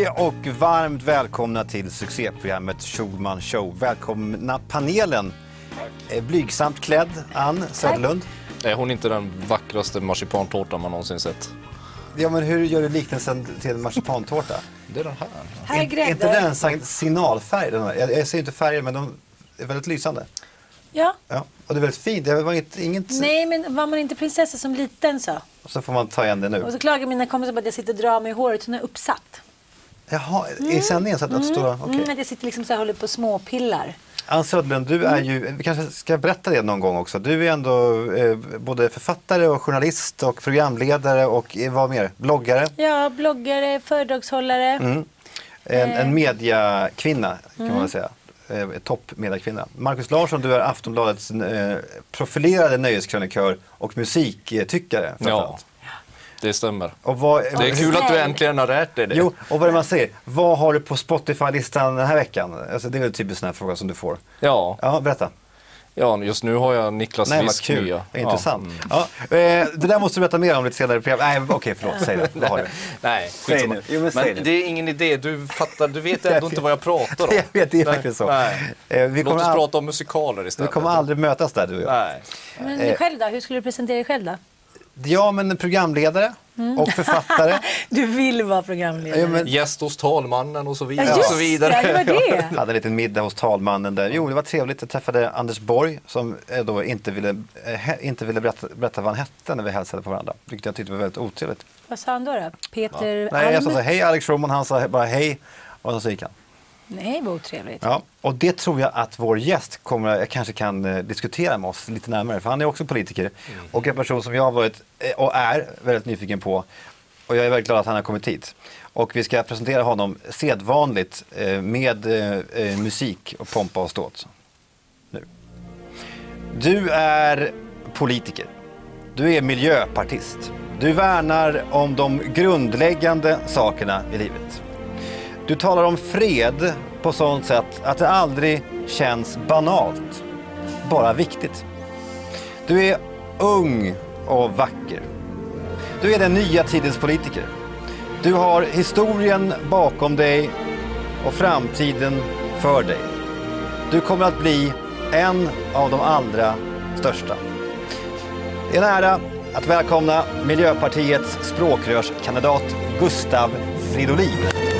Hej och varmt välkomna till succéprogrammet Schulman Show. Välkomna panelen. Blygsamt klädd Ann Söderlund. Är hon inte den vackraste marsipantårtan man någonsin sett? Ja, men hur gör du liknelsen till en marsipantårta? Det är den här. Här är grädde. Inte den signalfärg? Jag ser inte färger, men de är väldigt lysande. Ja. Och det är väldigt fint. Det var inget... Nej, men var man inte prinsessa som liten så? Så får man ta igen det nu. Och så klagar mina kompisar på att jag sitter och drar mig i håret. Hon är uppsatt. Jaha, i sändningen så att det står... Okay. Att jag sitter liksom så här och håller på småpillar. Ann Söderlund, du är ju, vi kanske ska berätta det någon gång också. Du är ändå både författare och journalist och programledare och vad mer? Bloggare? Ja, bloggare, föredragshållare. En mediakvinna kan man väl säga. Toppmediakvinna. Marcus Larsson, du är Aftonbladets profilerade nöjeskrönikör och musiktyckare. Ja, det stämmer. Och det är kul att du äntligen har rärt dig det. Jo, och vad är det man säger? Vad har du på Spotify-listan den här veckan? Alltså, det är väl typiskt sån här fråga som du får. Ja, berätta. Ja, just nu har jag Niklas Wisk nya. Intressant. Ja. Det där måste du berätta mer om lite senare. Nej, okej, förlåt. Säg det. Vad har du? Nej, säg nu. Jo, men det är ingen idé. Du vet ändå inte vad jag pratar om. Jag vet, det är faktiskt så. Nej. Låt oss prata om musikaler istället. Vi kommer aldrig mötas där, du och jag. Nej. Men själv då? Hur skulle du presentera dig själv då? Ja, men programledare och författare. Du vill vara programledare. Ja, men... Gäst hos talmannen och så vidare. Ja, just, och så vidare. Ja, det var det. Jag hade en liten middag hos talmannen där. Jo, det var trevligt. Jag träffade Anders Borg som då inte ville berätta vad han hette när vi hälsade på varandra. Vilket jag tyckte var väldigt otrevligt. Vad sa han då? Peter Alm? Nej, jag sa så här, hej Alex Schulman. Han sa bara hej och så gick han. Nej, vad otrevligt. Ja, och det tror jag att vår gäst kanske kan diskutera med oss lite närmare. För han är också politiker och en person som jag har varit och är väldigt nyfiken på. Och jag är väldigt glad att han har kommit hit. Och vi ska presentera honom sedvanligt med musik och pompa och ståt. Nu. Du är politiker. Du är miljöpartist. Du värnar om de grundläggande sakerna i livet. Du talar om fred på sånt sätt att det aldrig känns banalt, bara viktigt. Du är ung och vacker. Du är den nya tidens politiker. Du har historien bakom dig och framtiden för dig. Du kommer att bli en av de allra största. Det är en ära att välkomna Miljöpartiets språkrörskandidat Gustav Fridolin.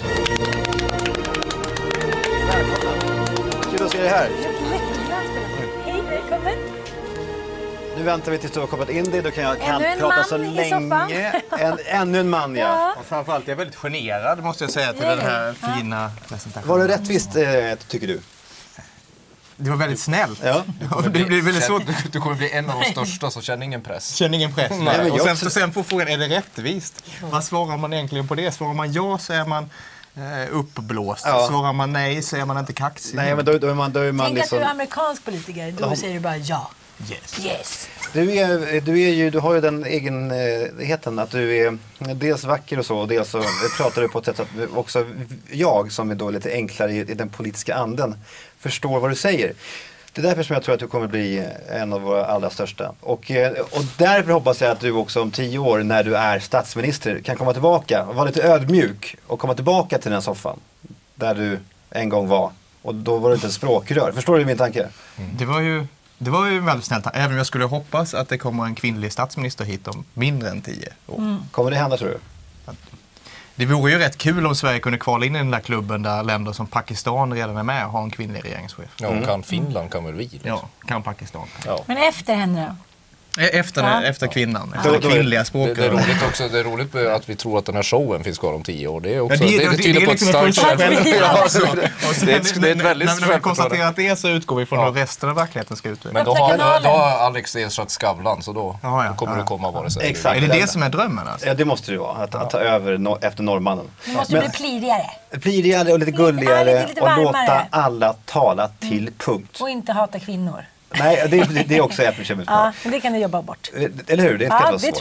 Kul att se dig här. Hej, välkommen. Nu väntar vi tills du har kopplat in dig. Då kan jag Ännu prata en så man i länge. Ännu en man, ja. Och framförallt är jag väldigt generad måste jag säga till den här fina presentationen. Var det rättvist tycker du? Det var väldigt snällt. Ja. Det blir väldigt svårt. Du kommer bli en av de största, så känn ingen press. Känner ingen press. Nej, och sen får frågan, är det rättvist? Vad svarar man egentligen på det? Svarar man ja så är man uppblåst. Ja. Svarar man nej så är man inte kaxig. Nej, men då är man Tänk liksom... att du är amerikansk politiker. Då säger du bara ja. Yes. Du har ju den egenheten att du är dels vacker och så, och dels så pratar du på ett sätt att också jag som är då lite enklare i den politiska anden förstår vad du säger. Det är därför som jag tror att du kommer bli en av våra allra största. Och därför hoppas jag att du också om 10 år när du är statsminister kan komma tillbaka och vara lite ödmjuk och komma tillbaka till den soffan där du en gång var. Och då var du inte en språkrör. Förstår du min tanke? Det var ju väldigt snällt. Även om jag skulle hoppas att det kommer en kvinnlig statsminister hit om mindre än 10 år. Kommer det hända, tror du? Det vore ju rätt kul om Sverige kunde kvala in i den där klubben där länder som Pakistan redan är med och har en kvinnlig regeringschef. Ja, kan Finland kan väl vi? Liksom. Ja, kan Pakistan. Ja. Men efter henne då? Efter kvinnan. Efter det kvinnliga språket. Det är roligt också. Det är roligt att vi tror att den här showen finns kvar om 10 år. Det är också det tyder på ett starkt självförtroende. Det är ett väldigt när vi konstaterar att det är så utgår vi från hur resten av verkligheten ska utvecklas. Men då har Alex ersatt Skavlan, så då kommer det komma vare sig. Exakt. Är det som är drömmen alltså? Ja, det måste det vara. Att ta över efter norrmannen. Du måste bli plirigare. Plirigare och lite gulligare lite och varmare. låta alla tala till punkt. Och inte hata kvinnor. Nej, det är också ett bekymmer. Ja, men det kan du jobba bort. Eller hur? Det är inte Ja, svårt. det tror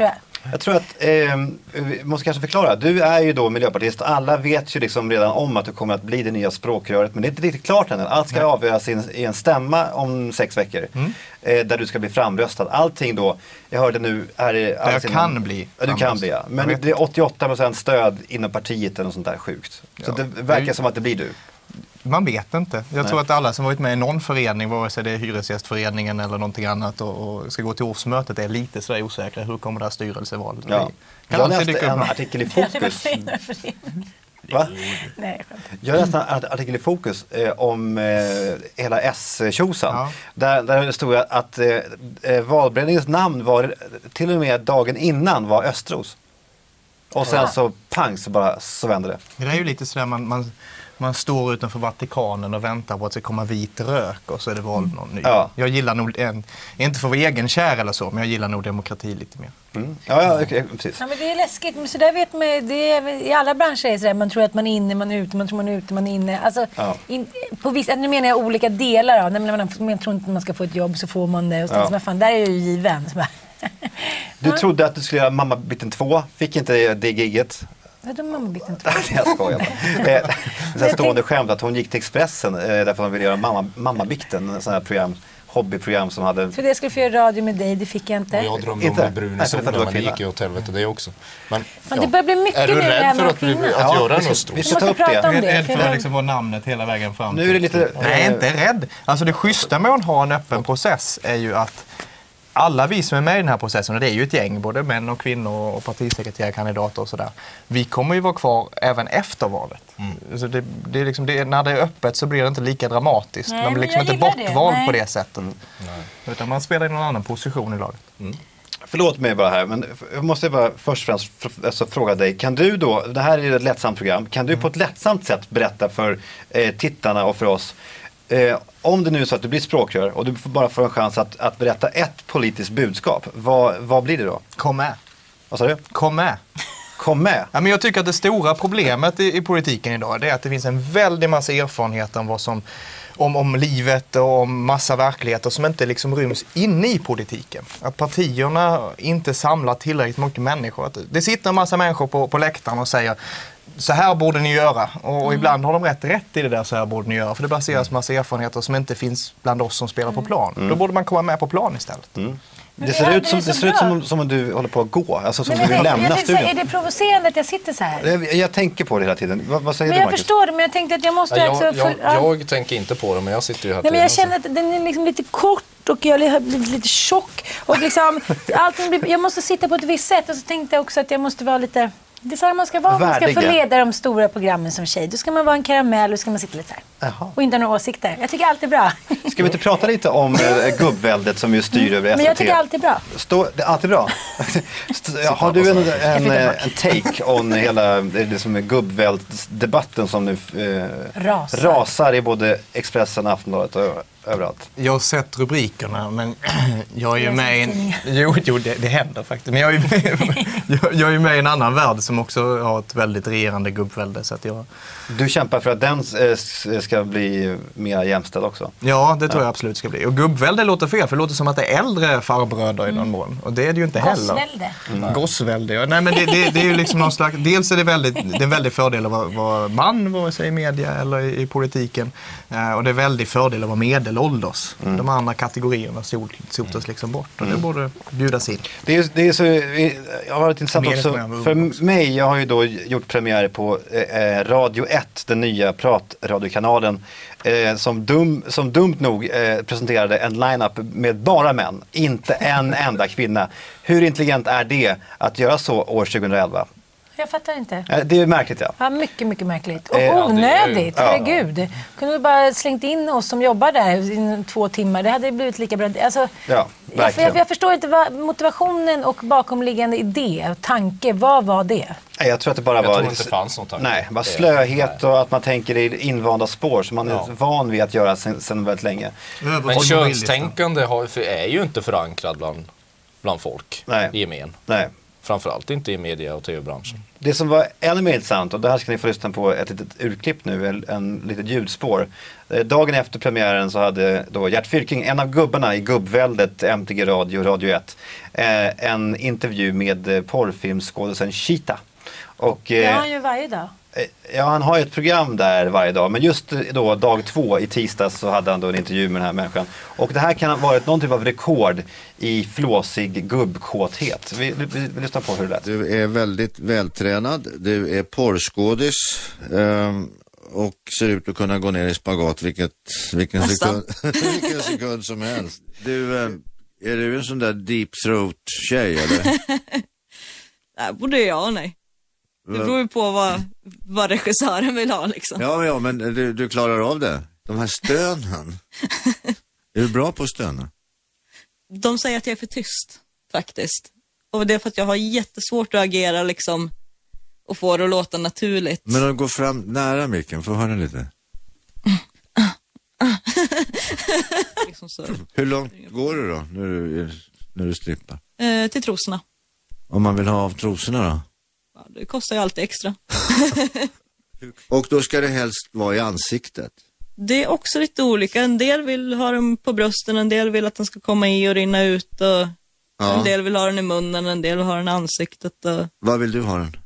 Jag tror att, vi måste kanske förklara, du är ju då miljöpartist, alla vet ju liksom redan om att du kommer att bli det nya språkröret, men det är inte riktigt klart än. Allt ska avgöras i en stämma om 6 veckor, där du ska bli framröstad. Allting då, jag hörde nu, jag kan bli. Ja, du kan bli, ja. Men det är 88% stöd inom partiet eller något sånt där sjukt. Så det verkar som att det blir du. Man vet inte. Jag tror att alla som varit med i någon förening, vare sig det är Hyresgästföreningen eller någonting annat och ska gå till årsmötet, är lite så osäkra. Hur kommer det här styrelsevalet bli? Jag läste en artikel i Fokus. Va? Nej, jag läste en artikel i Fokus om hela S-tjosan. Där det stod att valberedningens namn var till och med dagen innan var Östros. Och sen så pang så vände det. Det är ju lite sådär man står utanför Vatikanen och väntar på att det ska komma vit rök och så är det val någon ny. Ja. Jag gillar nog, inte för att vara egenkär eller så, men jag gillar nog demokrati lite mer. Ja, precis. Ja, men det är läskigt, men så där vet man, det är, i alla branscher är det så där, man tror att man är inne, man är ute, man tror man är ute, man är inne. Alltså, på vissa, nu menar jag olika delar av, man tror inte man ska få ett jobb så får man det. Och så, fan, där är jag ju given. Du trodde att du skulle göra Mammabiten 2, fick inte det gigget. Vadå Mammabiten 2? Jag skojar bara. Det stående skämt att hon gick till Expressen därför att hon ville göra Mammabiten, en sån här program, hobbyprogram som hade... För det skulle få göra radio med dig, det fick jag inte. Och jag drömde om bruna solen, men det gick ju åt helvete det också. Men det börjar bli mycket. Är du rädd för att göra något stort? Vi ska ta upp det. Om det. Rädd för att liksom vara namnet hela vägen fram. Nu är det lite... Nej, inte rädd. Alltså det schyssta med att ha en öppen process är ju att alla vi som är med i den här processen, och det är ju ett gäng, både män och kvinnor och partisekreterarkandidater och sådär, vi kommer ju vara kvar även efter valet. Så det är liksom, när det är öppet så blir det inte lika dramatiskt. Man blir liksom inte bortvald på det sättet. Utan man spelar i någon annan position i laget. Förlåt mig bara här, men jag måste bara först och främst fråga dig. Kan du då, det här är ju ett lättsamt program, kan du på ett lättsamt sätt berätta för tittarna och för oss, om det nu är så att du blir språkrör och du bara får en chans att berätta ett politiskt budskap, vad blir det då? Kom med. Vad sa du? Kom med. Kom med? Ja, men jag tycker att det stora problemet i politiken idag är att det finns en väldig massa erfarenhet om vad som om livet och om massa verkligheter som inte liksom ryms inne i politiken. Att partierna inte samlar tillräckligt mycket människor. Att det sitter en massa människor på läktaren och säger så här borde ni göra. Och ibland har de rätt i det där, så här borde ni göra. För det baseras massa erfarenheter som inte finns bland oss som spelar på plan. Då borde man komma med på plan istället. Det ser ut som om du håller på att gå, alltså som du vill lämna studion. Är det provocerande att jag sitter så här? Jag tänker på det hela tiden. Vad säger men du, jag Marcus? förstår det, men jag tänkte att jag måste jag tänker inte på det, men jag sitter ju här. Nej, men jag känner att den är liksom lite kort och jag har blivit lite tjock. Och liksom, jag måste sitta på ett visst sätt. Och så tänkte jag också att jag måste vara lite... Det är så här man ska vara. Man ska få leda de stora programmen som tjej. Då ska man vara en karamell och ska man sitta lite så här. Och inte ha några åsikter. Jag tycker allt är bra. Ska vi inte prata lite om gubbväldet som ju styr över SVT? Men jag tycker allt är bra. Det är alltid bra. Har du en take on hela det som är gubbväldsdebatten som nu rasar i både Expressen, Aftonbladet och överallt? Jag har sett rubrikerna, men jag är ju med i en... Jo, det händer faktiskt. Men jag är ju med i en annan värld som också har ett väldigt regerande gubbvälde. Så att Du kämpar för att den ska bli mer jämställd också? Ja, det tror jag absolut ska bli. Och gubbvälde låter fel, för det låter som att det är äldre farbröder i någon mån. Och det är det ju inte heller. Gossvälde. Gossvälde, ja. Nej, men det är ju liksom någon slags... Dels är det en väldig fördel att vara man, vare sig i media eller i politiken. Och det är väldigt fördel att vara medelålders. De andra kategorierna sotas liksom bort. Och det borde bjudas in. Det är så, jag har varit intressant också. För mig, jag har ju då gjort premiär på Radio 1, den nya pratradiokanalen, som dumt nog presenterade en line-up med bara män, inte en enda kvinna. Hur intelligent är det att göra så år 2011? Jag fattar inte. Det är märkligt, ja. Ja, mycket, mycket märkligt. Och onödigt, herregud. Kunde du bara slängt in oss som jobbar där i 2 timmar. Det hade blivit lika bra. Alltså, ja, jag förstår inte vad motivationen och bakomliggande idé och tanke, vad var det? Jag tror att det bara var... inte fanns något. Nej, bara slöhet och att man tänker i invanda spår som man är van vid att göra sedan väldigt länge. Men könstänkande är ju inte förankrad bland folk i gemen. Nej. Framförallt inte i media- och tv-branschen. Det som var ännu mer intressant, och det här ska ni få lyssna på ett litet urklipp nu, en litet ljudspår. Dagen efter premiären så hade då Gert Fylking, en av gubbarna i gubbväldet MTG Radio, Radio 1, en intervju med porrfilmskådisen Cheetah. Och, det har han ju varje dag. Ja, han har ju ett program där varje dag. Men just då dag 2 i tisdags så hade han då en intervju med den här människan. Och det här kan ha varit någon typ av rekord i flåsig gubbkåthet. Vi lyssnar på hur det lät. Du är väldigt vältränad. Du är porrskådis. Och ser ut att kunna gå ner i spagat vilken sekund som helst. Är du en sån där deep throat tjej eller? Nej, både ja och nej. Det beror ju på vad regissören vill ha liksom. Ja, men du klarar av det. De här stönen. Är du bra på att stöna? De säger att jag är för tyst, faktiskt. Och det är för att jag har jättesvårt att agera liksom och få det att låta naturligt. Men om du går fram nära micken, får höra lite. Liksom så. Hur långt går du då när du strippar? Till trosorna. Om man vill ha av trosorna då? Ja, det kostar ju alltid extra. Och då ska det helst vara i ansiktet? Det är också lite olika. En del vill ha den på brösten, en del vill att den ska komma i och rinna ut. Och en del vill ha den i munnen, en del vill ha den i ansiktet. Och... Vad vill du ha den?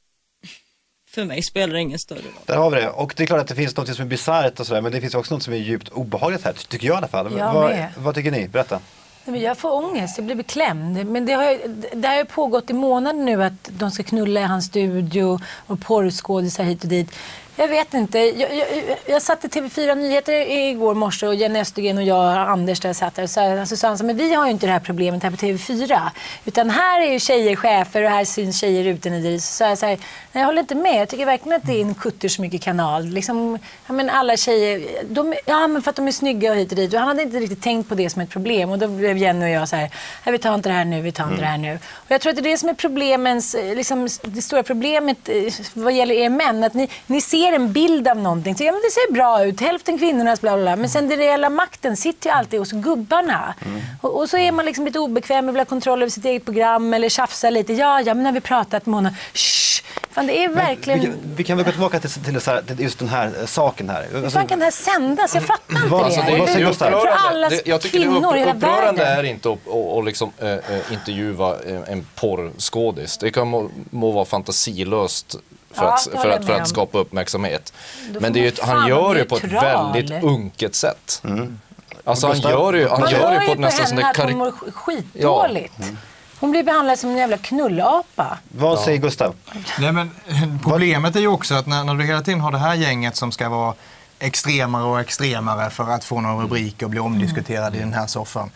För mig spelar det ingen större roll. Där har vi det. Och det är klart att det finns något som är bisarrt och sådär, men det finns också något som är djupt obehagligt här, tycker jag i alla fall. Vad tycker ni? Berätta. Jag får ångest, jag blir beklämd. Men det har ju pågått i månader nu att de ska knulla i hans studio och porrskådisar hit och dit. Jag vet inte. Jag satt i TV4 Nyheter igår morse och Jenny Östergren och jag och Anders där satt där. Så sa han så, men vi har ju inte det här problemet här på TV4. Utan här är ju tjejer chefer och här syns tjejer uten i det. Så jag säger, nej, jag håller inte med. Jag tycker verkligen att det är en kuttersmycket kanal. Liksom, men alla tjejer, men för att de är snygga och hit och dit. Och han hade inte riktigt tänkt på det som ett problem. Och då blev Jenny och jag så här, vi tar inte det här nu, vi tar inte det här nu. Och jag tror att det är det som är problemens, liksom, det stora problemet vad gäller er män. Att ni ser en bild av någonting. Så, men det ser bra ut. Hälften kvinnornas bla bla bla. Men sen den reella makten sitter ju alltid hos gubbarna. Och så är man liksom lite obekväm och vill ha kontroll över sitt eget program eller tjafsa lite. Ja, men när vi pratat med honom. Fan, det är verkligen... Vi kan väl gå tillbaka till just den här saken här. Hur fan kan det här sändas? Jag fattar inte det. För alla jag tycker kvinnor i hela upprörande världen. är inte att liksom, intervjua en porrskådis. Det kan må vara fantasilöst för att skapa uppmärksamhet. Men det är ju, han gör det på ett väldigt unket sätt. Alltså han gör det på ett nästan som det hon mår skitdåligt. Hon blir behandlad som en jävla knullapa. Vad säger Gustav? Nej, men problemet är ju också att när du hela tiden har det här gänget som ska vara extremare och extremare för att få några rubriker och bli omdiskuterade i den här soffan,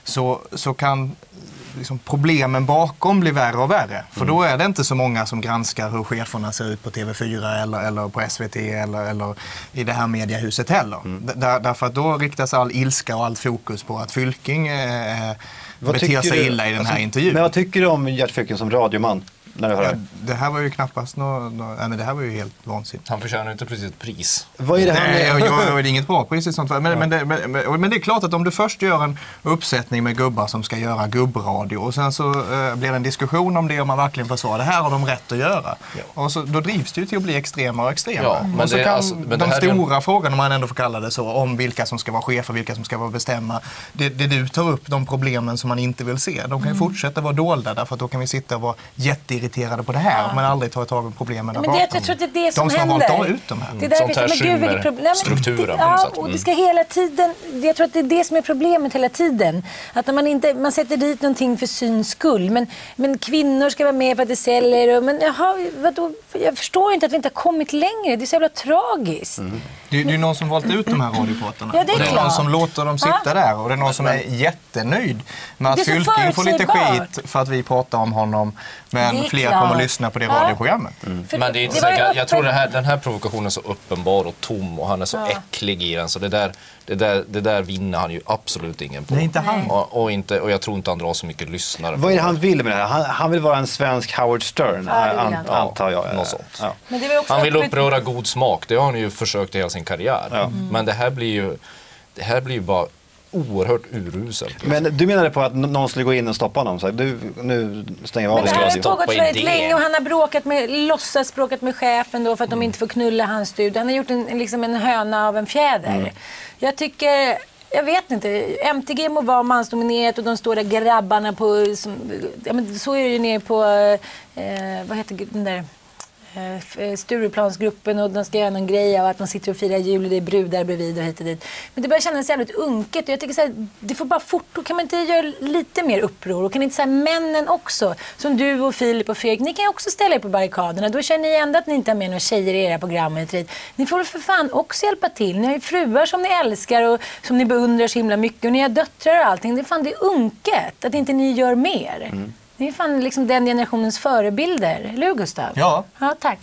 så kan liksom problemen bakom blir värre och värre. För då är det inte så många som granskar hur cheferna ser ut på TV4 eller på SVT eller i det här mediehuset heller. Därför att då riktas all ilska och allt fokus på att Fylking beter sig illa i den här intervjun. Men vad tycker du om Gert Fylking som radioman? När du hör det här var ju knappast men det här var ju helt vansinnigt. Han förtjänar inte precis ett pris. Vad är det här? Nej, det är inget bra pris i sånt. Men det är klart att om du först gör en uppsättning med gubbar som ska göra gubbradio och sen så blir det en diskussion om det och man verkligen försvarar det här har de rätt att göra. Ja. Och så, då drivs det ju till att bli extremare och extremare. Ja, men och så kan de stora frågorna, om man ändå får kalla det så, om vilka som ska vara chefer, vilka som ska vara bestämma. Det du tar upp, de problemen som man inte vill se, de kan ju fortsätta vara dolda därför att då kan vi sitta och vara irriterade på det här men aldrig ta tag i problemen. Men jag tror att det är det som händer. De som har valt ut de här. Det är sånt här skymmer strukturen. Och det ska hela tiden, jag tror att det är det som är problemet hela tiden. Att när man sätter dit någonting för syns skull. Men kvinnor ska vara med för att det säljer. Men jag förstår inte att vi inte har kommit längre. Det är så jävla tragiskt. Det är någon som valt ut de här radiopratarna. Ja, det är någon som låter dem sitta där. Och det är någon som är jättenöjd med att Fylking får lite skit för att vi pratar om honom. Men fler kommer att lyssna på det radioprogrammet. Men det är inte säkert. Jag tror den här provokationen är så uppenbar och tom och han är så äcklig i den. Så det där vinner han ju absolut ingen på. Nej, inte han. Och jag tror inte han drar så mycket lyssnare. Vad är det han vill med det här? Han vill vara en svensk Howard Stern, antar jag. Något sånt. Ja. Men det han vill uppröra god smak. Det har han ju försökt i hela sin karriär. Men det här blir ju bara oerhört urusel. Men du menade på att någon skulle gå in och stoppa honom? Så nu stänger jag av. Men det här har pågått väldigt länge och han har låtsas bråkat med chefen då för att de inte får knulla hans studio. Han har gjort en höna av en fjäder. Jag vet inte. MTG må vara mansdominerat och de stora grabbarna på... så är det ju nere på... vad heter den där... Stureplansgruppen och de ska göra någon grej av att de sitter och firar jul och det är brudar bredvid och hit och dit. Men det börjar kännas jävligt unket och jag tycker så här, det får bara fort, då kan man inte göra lite mer uppror och kan inte säga männen också, som du och Filip och Fredrik, ni kan ju också ställa er på barrikaderna, då känner ni ändå att ni inte har med några tjejer i era program. Ni får väl för fan också hjälpa till, ni har ju fruar som ni älskar och som ni beundrar så himla mycket och ni har döttrar och allting, det är unket att inte ni gör mer. Det är fan liksom den generationens förebilder. Eller hur, Gustav? Ja. Ja, tack.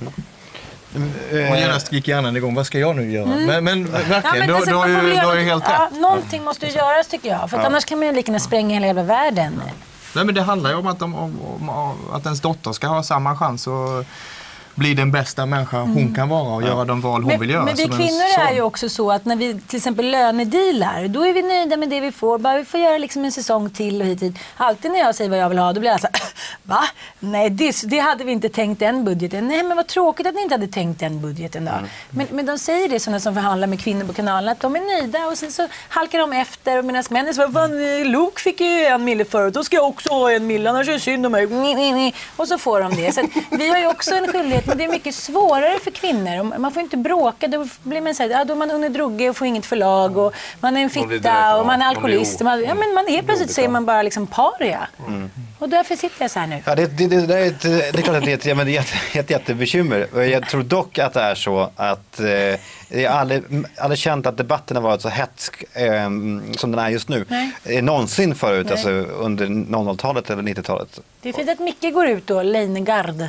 Och genast gick hjärnan igång. Vad ska jag nu göra? Men verkligen, du har ju helt rätt. Någonting måste ju göras tycker jag. För att annars kan man ju lika gärna spränga hela jävla världen. Nej, men det handlar ju om att ens dotter ska ha samma chans och bli den bästa människa hon kan vara och göra de val hon vill göra. Men vi kvinnor är ju också så att när vi till exempel lönedealar, då är vi nöjda med det vi får. Bara vi får göra liksom en säsong till och hit. Alltid när jag säger vad jag vill ha, då blir jag så här, va? Nej, det hade vi inte tänkt den budgeten. Nej, men vad tråkigt att ni inte hade tänkt den budgeten då. Men de säger det, sådana som förhandlar med kvinnor på kanalen, att de är nöjda och sen så halkar de efter och medan männen så Luke fick ju 1 mille förut, då ska jag också ha 1 mille, annars är det synd om mig. Och så får de det. Så vi har ju också en skyldighet. Men det är mycket svårare för kvinnor. Man får inte bråka. Då blir man så här, då är man under droger och får inget förlag. Och man är en fitta och man är alkoholist. Man helt plötsligt så är man bara liksom paria. Och därför sitter jag så här nu. Ja, det är klart att det är ett jättebekymmer. Jag tror dock att det är så att det är aldrig känt att debatten har varit så hetsk som den är just nu. Någonsin förut, alltså under 00-talet eller 90-talet. Det är fint att Micke går ut då, Leijnegard.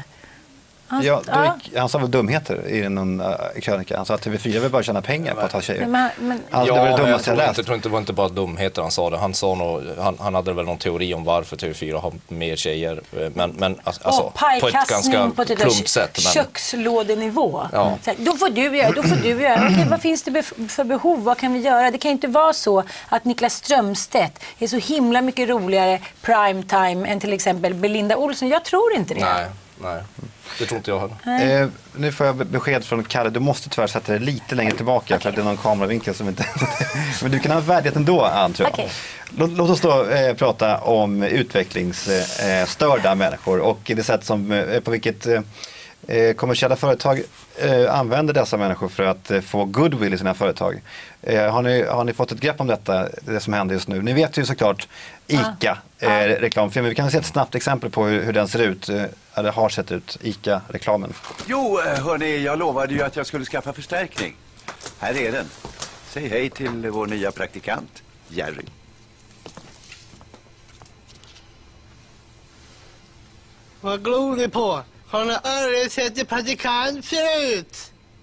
Han sa väl dumheter i någon krönika. Han sa att TV4 vill bara tjäna pengar på att ha tjejer. Jag tror inte det var inte bara dumheter han sa det. Han hade väl någon teori om varför TV4 har mer tjejer. Men alltså, på ett ganska plumpt sätt. Kökslådenivå. Ja. Då får du göra. Okej, vad finns det för behov? Vad kan vi göra? Det kan inte vara så att Niklas Strömstedt är så himla mycket roligare primetime än till exempel Belinda Olsson. Jag tror inte det. Nej, det tror inte jag heller. Nu får jag besked från Kalle. Du måste tyvärr sätta dig lite längre tillbaka för att det är någon kameravinkel som inte... Men du kan ha värdighet ändå, tror jag. Okay. Låt oss då prata om utvecklingsstörda människor och det sätt som, på vilket kommersiella företag använder dessa människor för att få goodwill i sina företag. Har ni fått ett grepp om detta, det som händer just nu? Ni vet ju såklart ICA-reklamfilmen. Vi kan se ett snabbt exempel på hur den ser ut, eller har sett ut, ICA-reklamen. Jo, hörni, jag lovade ju att jag skulle skaffa förstärkning. Här är den. Säg hej till vår nya praktikant, Jerry. Vad glor ni på? Har ni aldrig sett en praktikant förut?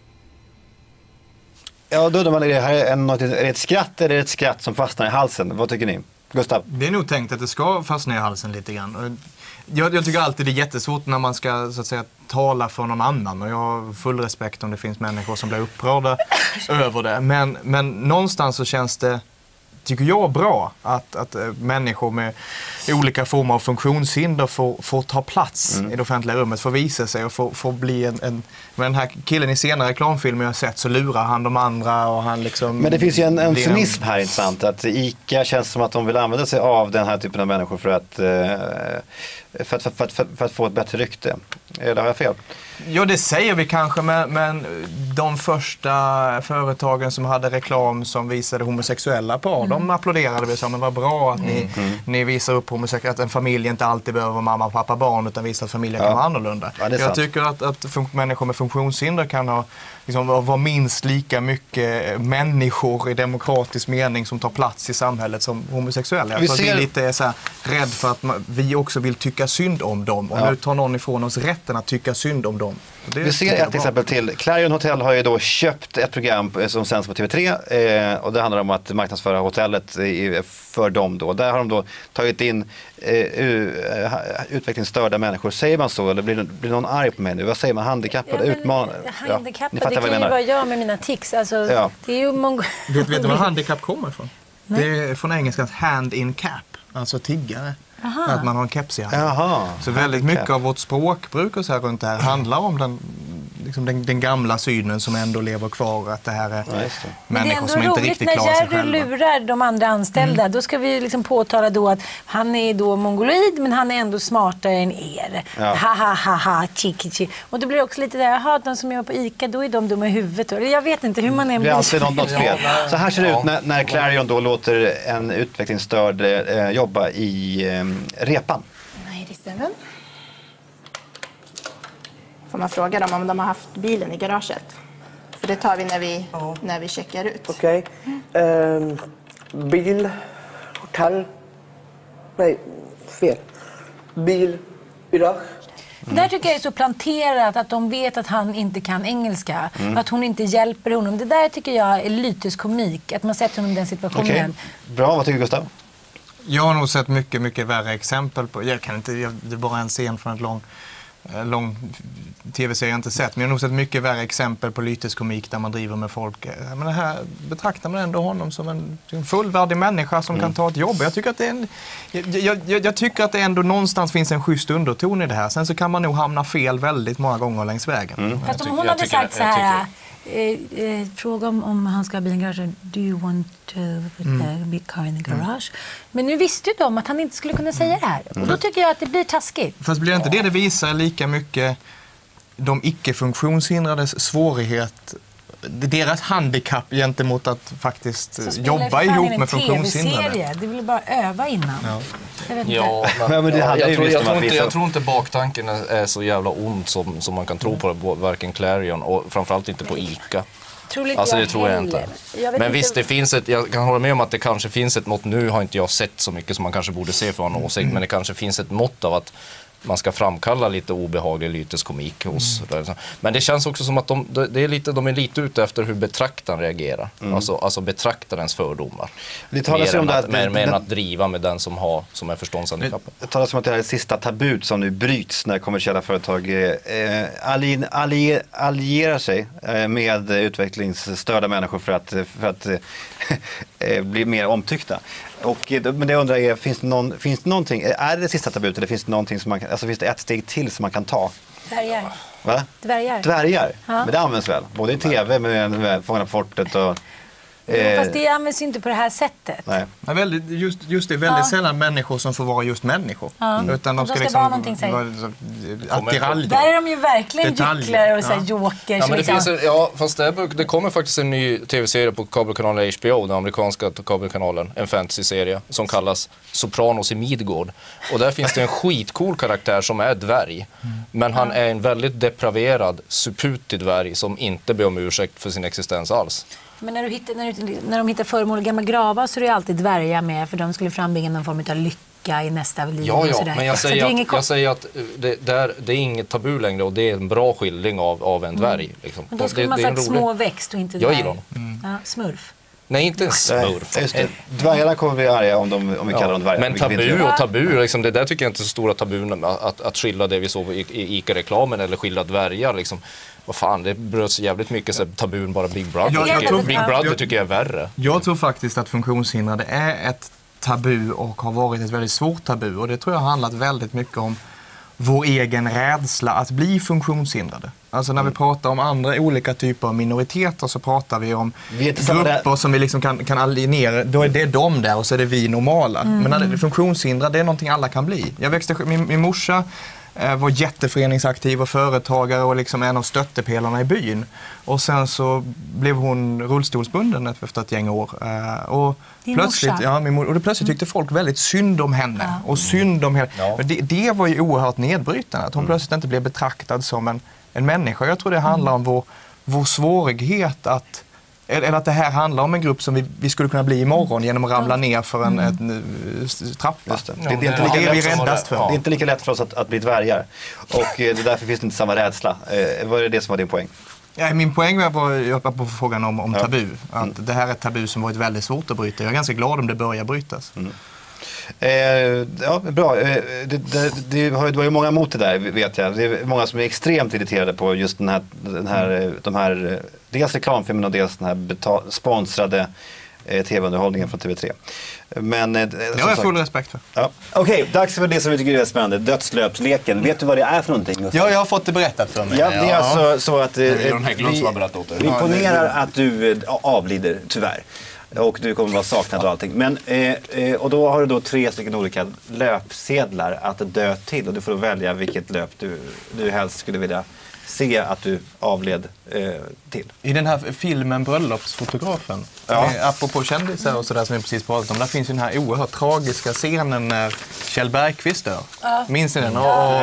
Ja, då undrar man, är det ett skratt eller ett skratt som fastnar i halsen? Vad tycker ni? Gustav? Det är nog tänkt att det ska fastna i halsen lite grann. Jag tycker alltid det är jättesvårt när man ska så att säga tala för någon annan. Och jag har full respekt om det finns människor som blir upprörda över det. Men någonstans så känns det, tycker jag, bra att människor med olika former av funktionshinder får ta plats i det offentliga rummet, får visa sig och får bli en men den här killen i senare reklamfilmer jag har sett, så lurar han de andra och han liksom... Men det finns ju en cynism här, intressant, att ICA känns som att de vill använda sig av den här typen av människor för att få ett bättre rykte. Eller har jag fel? Ja, det säger vi kanske, men de första företagen som hade reklam som visade homosexuella par, de applåderade vi, så men vad bra att ni visar upp att en familj inte alltid behöver mamma, pappa, barn, utan visar att familjen kan vara annorlunda. Ja, jag tycker att människor med funktionshinder kan ha, liksom, vara minst lika mycket människor i demokratisk mening som tar plats i samhället som homosexuella. Jag tror att vi lite är så här rädd för att vi också vill tycka synd om dem. Och nu tar någon ifrån oss rätten att tycka synd om dem. Vi ser ett exempel till. Clarion Hotel har ju då köpt ett program som sänds på TV3 och det handlar om att marknadsföra hotellet för dem då. Där har de då tagit in utvecklingsstörda människor. Säger man så eller blir någon arg på mig nu? Vad säger man? Handikappade? Utmanare? Handikappade, det kan ju vara jag med mina tics. Alltså, det är ju vet du var handikapp kommer ifrån? Det är från engelskans hand in cap, alltså tiggare. Aha. Att man har en keps i handen. Så väldigt mycket av vårt språkbruk och så här runt det här handlar om den gamla synen som ändå lever kvar, att det här är människor som inte riktigt klarar sig själva. När Jerry lurar de andra anställda, då ska vi liksom påtala då att han är då mongoloid, men han är ändå smartare än er. Ha, chiki. Och då blir det också lite där, de som jobbar på ICA, då är de dumma i huvudet. Jag vet inte hur man är. Det är alltid något fel. Så här ser det ut när Clarion då låter en utvecklingsstörd jobba i repan. 97. Får man fråga dem om de har haft bilen i garaget? För det tar vi när vi checkar ut. Okej. Bil, hotell. Nej, fel. Bil, garage. Där tycker jag är så planterat att de vet att han inte kan engelska. Att hon inte hjälper honom. Det där tycker jag är lyteskomik. Att man sätter honom i den situationen. Okay. Bra, vad tycker Gustav? Jag har nog sett mycket, mycket värre exempel på. Det är bara en scen från ett lång tv-serie jag inte sett. Men jag har nog sett mycket värre exempel på lyteskomik där man driver med folk. Men det här betraktar man ändå honom som en fullvärdig människa som kan ta ett jobb. Jag tycker att jag tycker att det ändå någonstans finns en schysst underton i det här. Sen så kan man nog hamna fel väldigt många gånger längs vägen. Fast om hon hade sagt så här... fråga om han ska ha bilen i garage. Do you want to be car in the garage? Men nu visste ju de att han inte skulle kunna säga det här. Och då tycker jag att det blir taskigt. Fast blir inte det visar lika mycket de icke-funktionshindrades svårighet, deras handikapp gentemot att faktiskt jobba ihop med funktionshindrade. Det vill bara öva innan. Ja. Jag vet inte. Jag tror inte baktanken är så jävla ont som man kan tro på varken Clarion och framförallt inte på ICA. Det tror jag inte. Men visst, det finns jag kan hålla med om att det kanske finns ett mått. Nu har inte jag sett så mycket som man kanske borde se för en åsikt, men det kanske finns ett mått av att man ska framkalla lite obehaglig lyteskomik hos. Men det känns också som att de är lite ute efter hur betraktaren reagerar. Alltså betraktarens fördomar. Det talas om mer att driva med den som är förståndshandikappad. Det talas om att det här är det sista tabut som nu bryts när kommersiella företag allierar sig med utvecklingsstörda människor för att bli mer omtyckta. Men det jag undrar är, finns det någonting, är det sista tabut eller finns det någonting som finns det ett steg till som man kan ta? Dvärgar. Va? Dvärgar? Ja. Men det används väl? Både i tv med Fångarna på fortet och... Fast det används inte på det här sättet. Nej. Just det är väldigt sällan människor som får vara just människor. Utan de ska liksom vara någonting attiraljer. Där är de ju verkligen gycklare och så här joker. Ja, men det finns fast det kommer faktiskt en ny tv-serie på kabelkanalen HBO, den amerikanska kabelkanalen, en fantasy-serie som kallas Sopranos i Midgård. Och där finns det en skitcool karaktär som är dvärg. Men han är en väldigt depraverad, suputig dvärg som inte ber om ursäkt för sin existens alls. Men när de hittar föremål i gamla gravar så är det alltid dvärgar med, för de skulle frambringa någon form av lycka i nästa liv. Ja, men jag säger att det är inget tabu längre och det är en bra skildring av en dvärg. Liksom. Men då skulle man sagt små växt och inte dvärg. Jag gillar dem. Smurf. Nej, inte en smurf. Dvärgarna kommer bli arga om vi kallar dem dvärgar. Men tabu, liksom, det där tycker jag inte är så stora tabun att skilja det vi såg i ICA-reklamen eller skilja dvärgar. Liksom. Vad fan, det bröts jävligt mycket så tabun bara Big Brother. Big Brother tycker jag är värre. Jag tror faktiskt att funktionshindrade är ett tabu och har varit ett väldigt svårt tabu. Och det tror jag har handlat väldigt mycket om vår egen rädsla att bli funktionshindrade. Alltså när vi pratar om andra olika typer av minoriteter så pratar vi om grupper som vi liksom kan alienera. Då är det de där och så är det vi normala. Men när det är funktionshindrade, det är någonting alla kan bli. Min morsa var jätteföreningsaktiv och företagare och liksom en av stöttepelarna i byn. Och sen så blev hon rullstolsbunden efter ett gäng år. Och plötsligt tyckte folk väldigt synd om henne. Och synd om henne. Ja. Det var ju oerhört nedbrytande. Att hon plötsligt inte blev betraktad som en människa. Jag tror det handlar om vår svårighet att... Eller att det här handlar om en grupp som vi skulle kunna bli imorgon genom att ramla ner för en trappa. Det är inte lika lätt för oss att bli dvärgar. Och därför finns det inte samma rädsla. Vad är det som var din poäng? Ja, min poäng var på frågan om tabu. Att det här är ett tabu som varit väldigt svårt att bryta. Jag är ganska glad om det börjar brytas. Bra. Det var ju många emot det där, vet jag. Det är många som är extremt irriterade på just de här dels reklamfilmen och dels den här sponsrade tv-underhållningen från TV3. Men det har jag full respekt för. Ja. Okej, dags för det som vi tycker är spännande. Dödslöpsleken. Vet du vad det är för någonting? Ja, jag har fått det berättat för mig. Ja, det är alltså så att vi ponerar att du avlider, tyvärr. Och du kommer vara saknad och allting. Men, och då har du då 3 stycken olika löpsedlar att dö till. Och du får då välja vilket löp du helst skulle vilja se att du avled till. I den här filmen Bröllopsfotografen, apropå kändisar och sådär som vi precis pratat om, där finns ju den här oerhört tragiska scenen när Kjell Bergqvist dör. Minns ni den?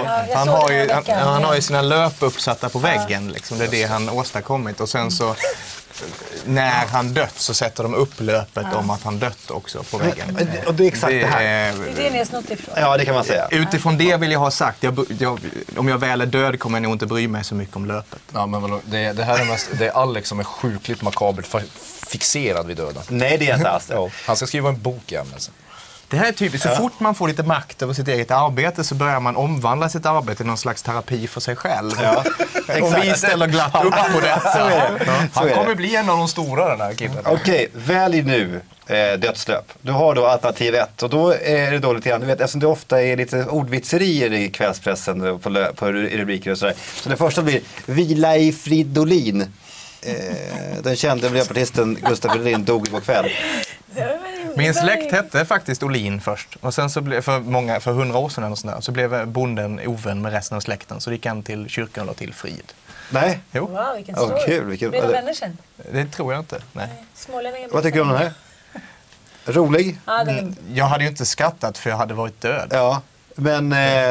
Han har ju sina löp uppsatta på väggen. Liksom. Det är det han åstadkommit. Och sen så när han dött så sätter de upp löpet om att han dött också på väggen. Och det är exakt det här. Det är det ni har snott ifrån. Ja, det kan man säga. Utifrån det vill jag ha sagt, om jag väl är död kommer jag nog inte bry mig så mycket om löpet. Ja, men det här är det är Alex som är sjukligt makabert fixerad vid döden. Nej, det är inte alls det. Han ska skriva en bok igen. Alltså. Det här är typiskt. Så fort man får lite makt över sitt eget arbete så börjar man omvandla sitt arbete till någon slags terapi för sig själv. Ja, och vi ställer glatt upp på detta. Så är det. Han kommer bli en av de stora, den här killen. Okej, välj nu dödslöp. Du har då alternativ 1 och då är det då lite grann, du vet, eftersom det ofta är lite ordvitserier i kvällspressen på rubriker och sådär. Så det första blir Vila i Fridolin. Den kände miljöpartisten Gustaf Fridolin dog igår kväll. Min släkt hette faktiskt Olin först. Och sen så blev för 100 år sedan och sådär, så blev bonden ovän med resten av släkten. Så gick han till kyrkan och till frid. Nej. Jo. Wow, vilken story. Kul. Blir de vänner sen? Det tror jag inte. Nej. Vad tycker du om den här? Rolig? Jag hade ju inte skattat för jag hade varit död. Ja, men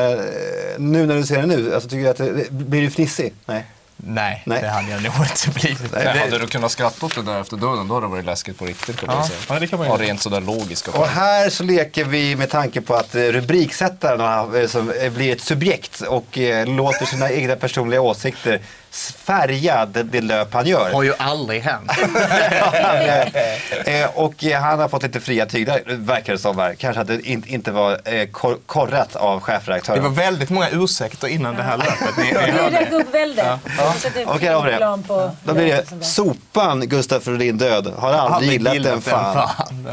nu när du ser den nu, alltså, tycker jag att blir du fnissig? Nej, det hade jag nog inte blivit. Hade du kunnat skratta åt det där efter döden, då hade det varit läskigt på riktigt. Ja, det kan man ju. Rent sådär logiskt. Och här så leker vi med tanke på att rubriksättaren som blir ett subjekt och låter sina egna personliga åsikter färga det löp han gör. Har ju aldrig hänt. Och han har fått lite fria tyglar, verkar det som här. Kanske att det inte var korrat av chefredaktören. Det var väldigt många ursäkter innan det här löpet. Det är gubbvälde. Okej, då blir det sopan Gustaf Fridolin död. Har aldrig gillat den fan.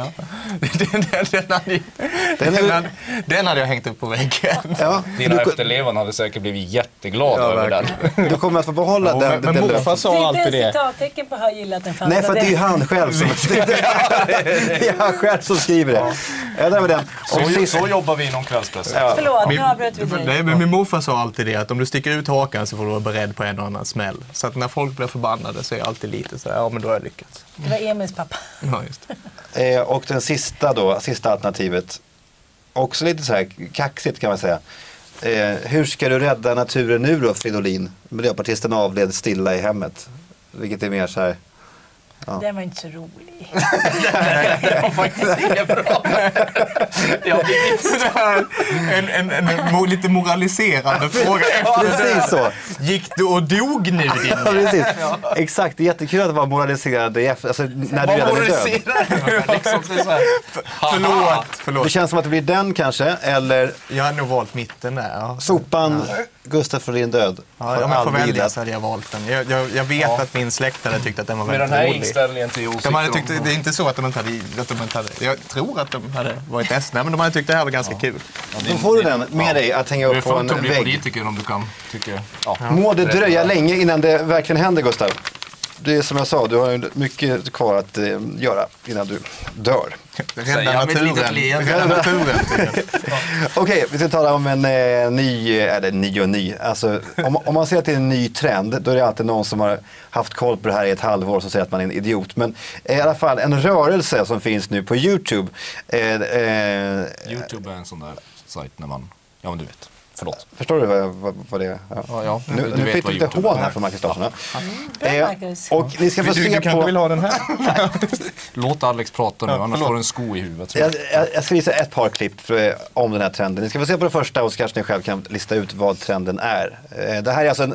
Den hade jag hängt upp på väggen. Ja. Dina efterlevande hade säkert blivit jätteglada över den. Du kommer att få behålla den. Men morfar sa alltid det. Det är inte citattecken på har gillat den fan. Nej, för det är ju han själv som det är han själv som skriver det. Ja, det var den. Så jobbar vi inom kvällspressen. Ja. Förlåt, nu avbröt vi dig. Nej, men min morfar sa alltid det, att om du sticker ut hakan så får du vara beredd på en och annan smäll. Så att när folk blir förbannade så är jag alltid lite så här, ja men då har jag lyckats. Det var Emils pappa. Ja, just det. Och den sista alternativet, också lite så här kaxigt kan man säga. Hur ska du rädda naturen nu då, Fridolin? Miljöpartisten avled stilla i hemmet. Vilket är mer så här... Ja. Den var inte så rolig. Det var faktiskt inget bra. En lite moraliserande fråga efter precis så. Gick du och dog nu? Ja, precis. Exakt, det är jättekul att vara moraliserande alltså, när du redan är död. Förlåt. Det känns som att det blir den kanske, eller... Jag har nog valt mitten där. Ja. Sopan, Gustaf Fridolin död. Ja, om jag får välja så hade jag valt den. Jag vet att min släkt hade tyckt att den var väldigt rolig. Med den här inställningen till åsikter. Det är inte så att de inte hade... Jag tror att de hade varit ledsna, men de hade tyckt det här var ganska kul. Då får du den med dig att hänga upp på en vägg. Politiker om du kan, tycker jag. Må det dröja länge innan det verkligen händer, Gustav. Det är som jag sa, du har mycket kvar att göra innan du dör. Rädda naturen. Okej, vi ska tala om en ny. Alltså, om man ser att det är en ny trend, då är det alltid någon som har haft koll på det här i ett halvår som säger att man är en idiot. Men i alla fall en rörelse som finns nu på YouTube. YouTube är en sån där sajt när man, ja men du vet. Förlåt. Förstår du vad det är? Ja. Nu fick du lite hån här från Marcus Larsson. Och ni ska få se på... Du vill ha den här? Låt Alex prata nu, annars får du en sko i huvudet. Jag ska visa ett par klipp om den här trenden. Ni ska få se på det första och så kanske ni själv kan lista ut vad trenden är. Det här är alltså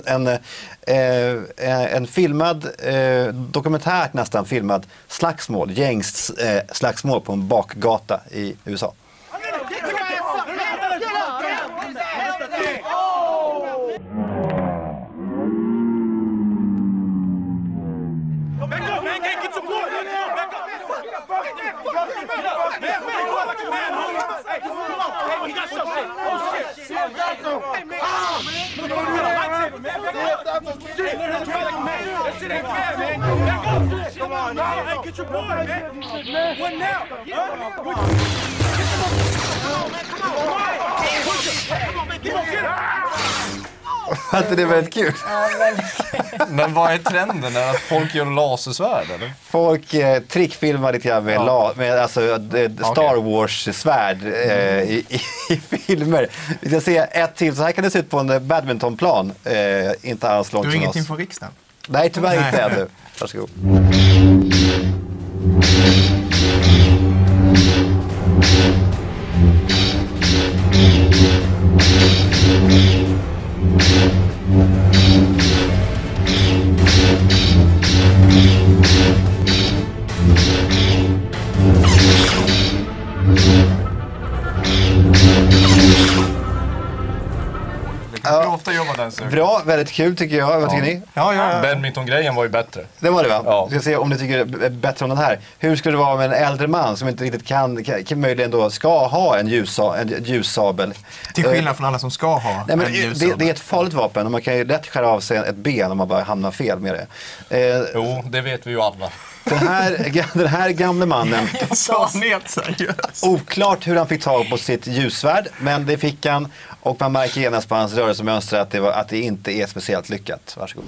en filmad, dokumentärt nästan filmad slagsmål, slagsmål på en bakgata i USA. Att det är väldigt kul. Men vad är trenden? Är att folk gör lasersvärd eller? Folk trickfilmar lite grann med alltså, Star Wars-svärd i filmer. Vi ska se ett till. Så här kan det se ut på en badmintonplan. Inte alls långt från oss. Du har ingenting från riksdagen? Nej, tyvärr inte ännu. Varsågod. Ofta jobbar den så. Bra, väldigt kul tycker jag. Vad tycker ni? Ja. Badminton-grejen var ju bättre. Det var det va? Ja. Vi ska se om ni tycker bättre om den här. Hur skulle det vara med en äldre man som inte riktigt kan möjligen då ska ha en ljussabel? Till skillnad från alla som ska ha en ljussabel. Det är ett farligt vapen och man kan ju lätt skära av sig ett ben om man bara hamnar fel med det. Jo, det vet vi ju alla. Den här gamle mannen, oklart hur han fick tag på sitt ljussvärd, men det fick han och man märker genast på hans rörelsemönster att det inte är speciellt lyckat. Varsågod.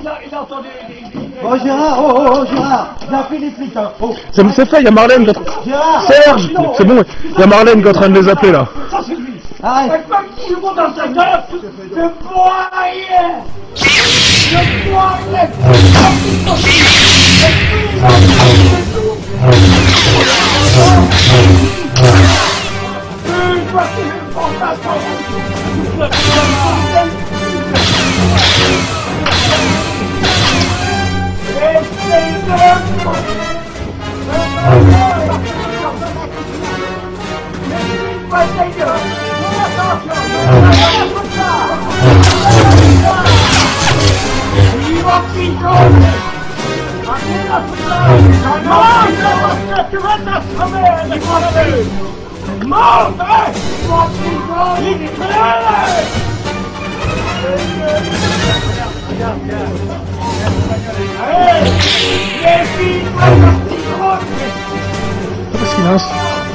C'est fait, il y a Marlène Serge, c'est bon, il y a Marlène qui est en train de les appeler là. Qu'est-ce qu'il lance?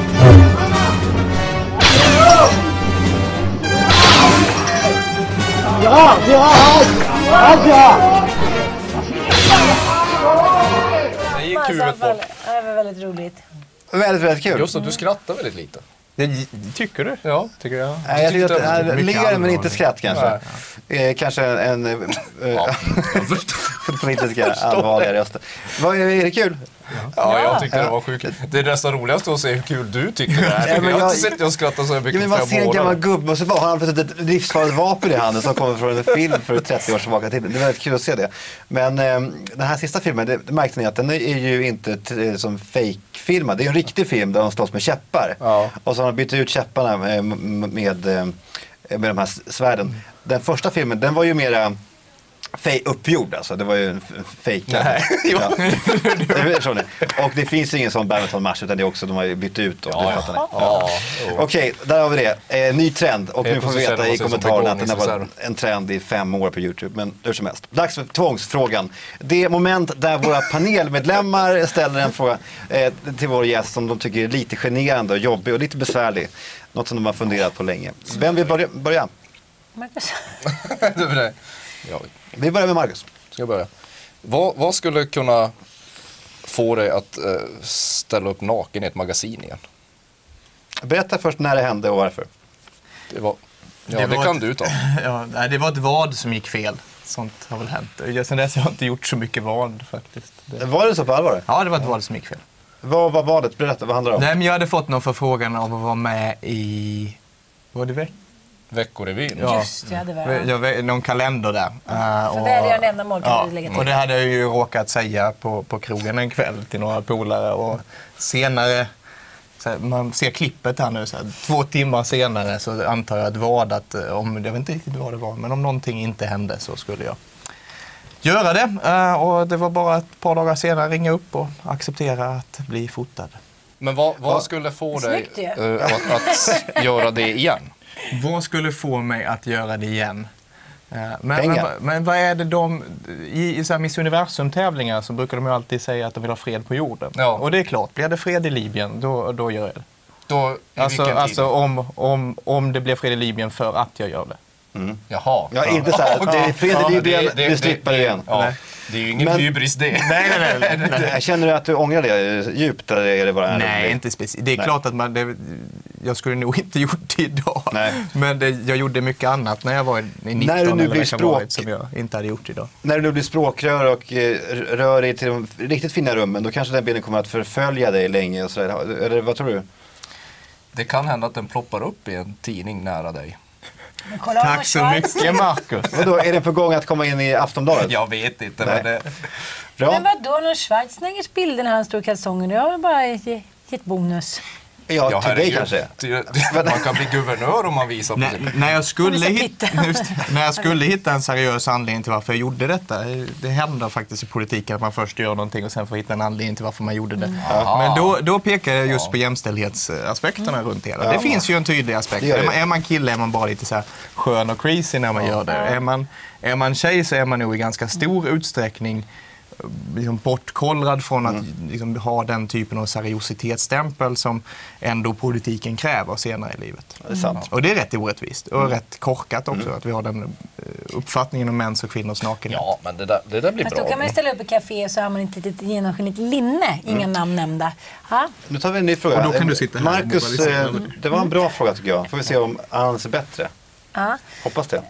Det gick huvudet bort. Det var väldigt roligt. Väldigt kul. Just att du skrattar väldigt lite. Tycker du? Ja, tycker jag. Nej, jag tycker att det ler men inte skratt kanske. Kanske en politiska allvarliga röster. Är det kul? Ja, jag tyckte det var sjukt. Det är nästan roligast att se hur kul du tycker det är. Jag har inte sett jag skrattar så mycket. Man ser en gammal gubbe och så har han plötsligt ett livsfarligt vapen i handen som kommer från en film för 30 år tillbaka till. Det är väldigt kul att se det. Men den här sista filmen, det märkte ni att den är ju inte som fake-filmad. Det är en riktig film där de slåss med käppar. Ja. Och så har de bytt ut käpparna med de här svärden. Den första filmen, den var ju mera uppgjord alltså, det var ju en fejkad. Ja. Och det finns ingen sån badmintonmatch utan det är också, de har ju bytt ut och Okej, där har vi det. Ny trend och nu får vi veta i kommentarerna att den har varit en trend i 5 år på YouTube, men hur som helst. Dags för tvångsfrågan. Det moment där våra panelmedlemmar ställer en fråga till vår gäst som de tycker är lite generande och jobbig och lite besvärlig. Något som de har funderat på länge. Vem vill börja? Marcus. Vi börjar med Marcus. Ska jag börja? Vad skulle kunna få dig att ställa upp naken i ett magasin igen? Berätta först när det hände och varför. Det kan du ta. Det var ett vad som gick fel. Sånt har väl hänt. Sen dess har jag inte gjort så mycket vad faktiskt. Var det så på allvar? Ja, det var ett vad som gick fel. Vad var vadet? Berätta, vad handlar det om? Nej, men jag hade fått någon förfrågan om att vara med i... Var det Veckorevyn. Ja. Just det var någon kalender där. För välgörande ändamål kan du lägga till. Och det hade jag ju råkat säga på krogen en kväll till några polare. Och senare, man ser klippet här nu, 2 timmar senare så antar jag att om, jag vet inte riktigt vad det var, men om någonting inte hände så skulle jag göra det. Och det var bara ett par dagar senare ringa upp och acceptera att bli fotad. Men vad skulle få dig att göra det igen? Vad skulle få mig att göra det igen? Men vad är det i så här Miss Universum-tävlingar så brukar de ju alltid säga att de vill ha fred på jorden. Ja. Och det är klart, blir det fred i Libyen, då gör jag det. Om det blir fred i Libyen för att jag gör det. Mm. Jaha. Ja, inte så här. Det är fred i Libyen, du slipper igen. Ja. Det är ju ingen hybris det. Nej. Känner du att du ångrar det djupt? Eller är det bara nej, inte speciellt. Det är klart att jag skulle nog inte gjort det idag. Nej. Men jag gjorde mycket annat när jag var i 19 när du nu blir som jag inte hade gjort idag. När du nu blir språkrör och rör dig till de riktigt fina rummen, då kanske den bilden kommer att förfölja dig länge. Och så där. Eller vad tror du? Det kan hända att den ploppar upp i en tidning nära dig. Tack så mycket, Marcus. Vadå, är det på gång att komma in i Aftonbladet? Jag vet inte. Men bra. Men vadå, någon Schwarzeneggers bilder när han står i kalsongen? Jag har bara gett bonus. Ja, till dig kanske. Man kan bli guvernör om man visar på det. När jag skulle hitta en seriös anledning till varför jag gjorde detta. Det händer faktiskt i politiken att man först gör någonting och sen får hitta en anledning till varför man gjorde det. Men då pekar jag just på jämställdhetsaspekterna runt hela. Det finns ju en tydlig aspekt. Är man kille är man bara lite så här skön och crazy när man gör det. Är man tjej så är man nog i ganska stor utsträckning liksom bortkollrad från att liksom ha den typen av seriositetsstämpel som ändå politiken kräver senare i livet. Det är sant. Och det är rätt orättvist och rätt korkat också att vi har den uppfattningen om mäns och kvinnors nakenhet. Ja, men det där blir fast bra. Då kan man ställa upp i café så har man inte ett genomskinligt linne, inga namn nämnda. Ha? Nu tar vi en ny fråga. Och då kan du sitta här. Marcus, det var en bra fråga tycker jag. Får vi se om Hans är bättre. Hoppas det.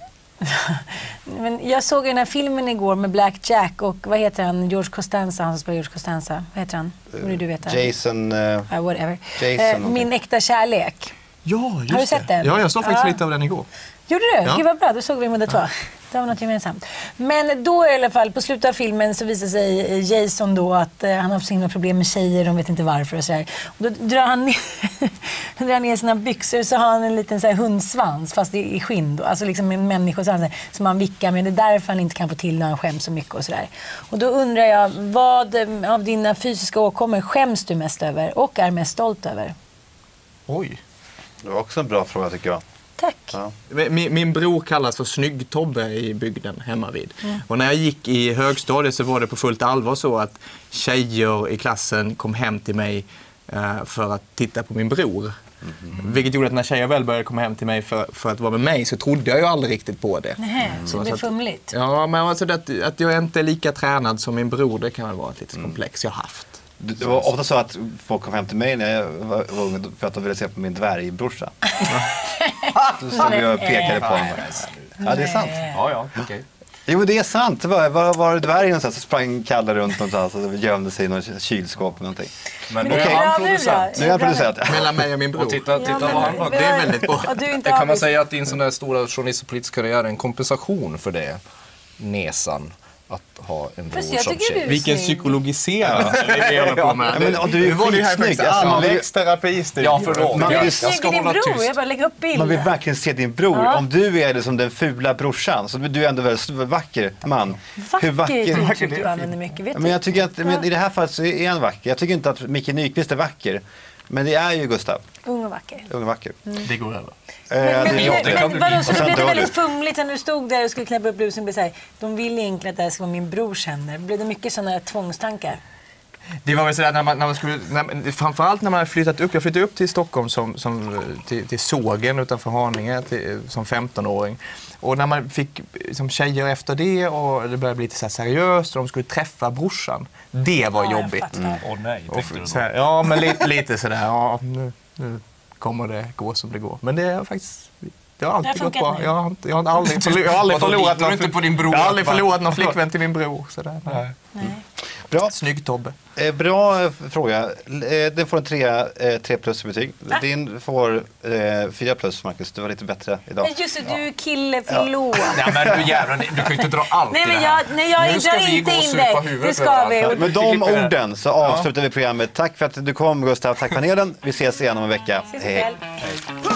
Men jag såg den här filmen igår med Black Jack och vad heter han? George Costanza, han som spelar George Costanza. Vad heter han? Borde du veta? Jason. Whatever. Jason Min äkta kärlek. Ja, just har du sett den? Ja, jag såg faktiskt lite av den igår. Gjorde du? Ja. Gud vad bra, då såg vi båda två. Det var något gemensamt. Men då i alla fall, på slutet av filmen så visar sig Jason då att han har så himla problem med tjejer, de vet inte varför och sådär. Och då drar han ner sina byxor så har han en liten så här hundsvans fast i skinn då. Alltså liksom en människosvans som han vickar med. Det är därför han inte kan få till när han skäms så mycket och sådär. Och då undrar jag, vad av dina fysiska åkommor skäms du mest över och är mest stolt över? Oj. Det var också en bra fråga tycker jag. Tack. Ja. Min bror kallas för Snygg-Tobbe i bygden hemma vid. Och när jag gick i högstadiet så var det på fullt allvar så att tjejer i klassen kom hem till mig för att titta på min bror. Vilket gjorde att när tjejer väl började komma hem till mig för att vara med mig så trodde jag ju aldrig riktigt på det. Nej, det är fumligt. Ja, men alltså att jag inte är lika tränad som min bror, det kan väl vara ett litet komplex jag haft. Det var ofta så att folk kom hem till mig när jag var ung för att de ville se på min dvärgbrorsa. Då stod jag och pekade på honom. Ja, det är sant. Ja, okej. Jo, men det är sant. Var det dvärgen någonstans så sprang Kalle runt någonstans och gömde sig i något kylskåp eller någonting. Men nu är han producent. Nu är han producent. Mellan mig och min bror. Och titta vad han var. Det är väldigt bra. Det kan man säga att din sån där stora journalistpolitiska karriär är en kompensation för det. Näsan. Att ha en bror som tjej. Vilken psykologiserad vi håller på med. Men du var ju skitsnygg. Anväxterapistisk. Ja, förlåt. Jag ska hålla tyst. Jag bara lägger upp bilden. Man vill verkligen se din bror. Om du är som den fula brorsan så du är ändå väldigt vacker man. Hur vacker du använder mycket, vet du? Men jag tycker att i det här fallet så är han vacker. Jag tycker inte att Micke Nyqvist är vacker. Men det är ju Gustav. Ung och vacker. Det går över. Men vadå, så det blev väldigt fumligt när du stod där och skulle knäppa upp blusen och bli så här, de vill egentligen att det här ska vara min brors händer. Blev det mycket sådana tvångstankar? Det var väl sådär när man skulle, framförallt när man flyttat upp, jag flyttade upp till Stockholm till Sågen utanför Haninge som 15-åring. Och när man fick som tjejer efter det och det började bli lite så här seriöst och de skulle träffa brorsan, det var jobbigt. Nej, ja, men lite sådär, ja, nu kommer det gå som det går. Men det är faktiskt... Det har alltid gått bra. Jag har aldrig förlorat någon flickvän till min bror. Sådär. Nej. Bra. Snygg Tobbe. Bra fråga. Den får en 3 plus betyg. Din får 4 plus, Marcus. Du var lite bättre idag. Men just det, du är kille, förlåt. Nej, men du jävlar, du kan ju inte dra allt i det här. Nej, jag drar inte in dig. Det ska vi. Med de orden så avslutar vi programmet. Tack för att du kom, Gustav. Tack panelen. Vi ses igen om en vecka. Hej.